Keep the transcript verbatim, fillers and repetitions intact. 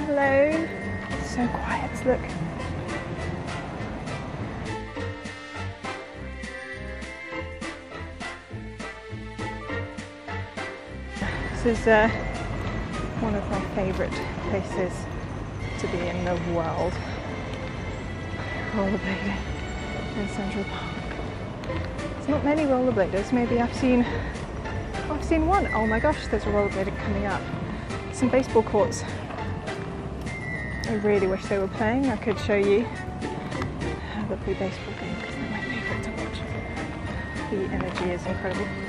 Hello. It's so quiet, look. This is uh, one of my favourite places to be in the world. Rollerblading in Central Park. There's not many rollerbladers. Maybe I've seen, oh, I've seen one. Oh my gosh, there's a rollerblader coming up. Some baseball courts. I really wish they were playing. I could show you a lovely baseball game because they're my favourite to watch. The energy is incredible.